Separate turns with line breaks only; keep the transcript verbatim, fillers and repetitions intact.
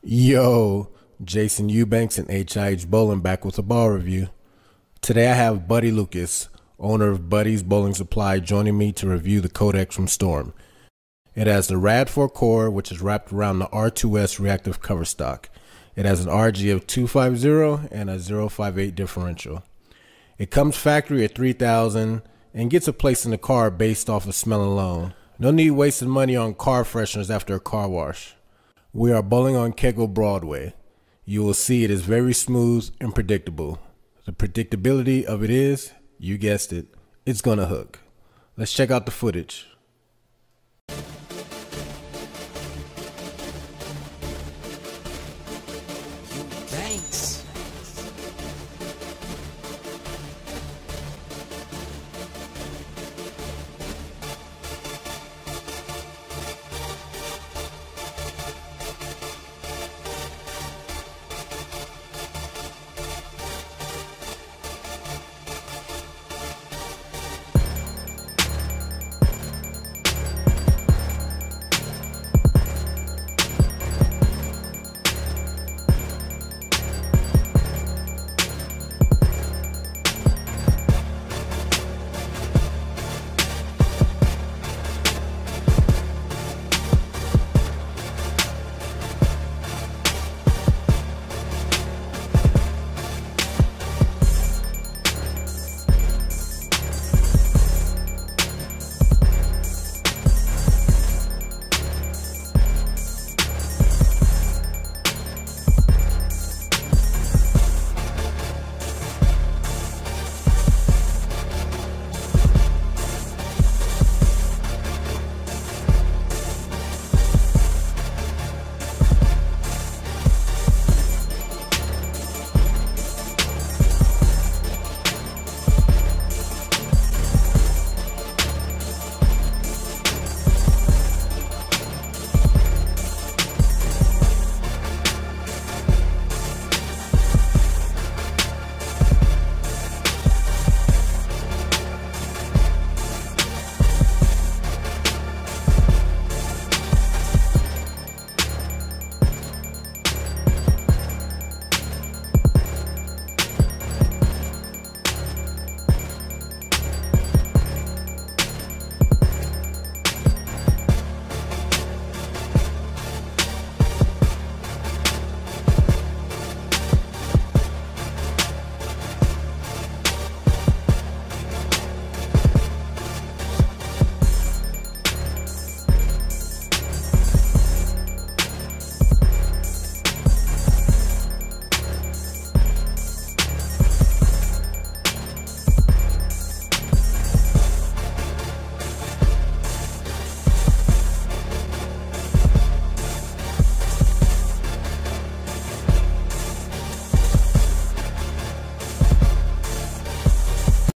Yo, Jason Eubanks and H I H Bowling back with a ball review. Today I have Buddy Lucas, owner of Buddy's Bowling Supply, joining me to review the Codex from Storm. It has the Rad four core, which is wrapped around the R two S reactive cover stock. It has an R G of two fifty and a zero five eight differential. It comes factory at three thousand and gets a place in the car based off of smell alone. No need wasting money on car fresheners after a car wash. We are bowling on Kegel Broadway. You will see it is very smooth and predictable. The predictability of it is, you guessed it, it's gonna hook. Let's check out the footage.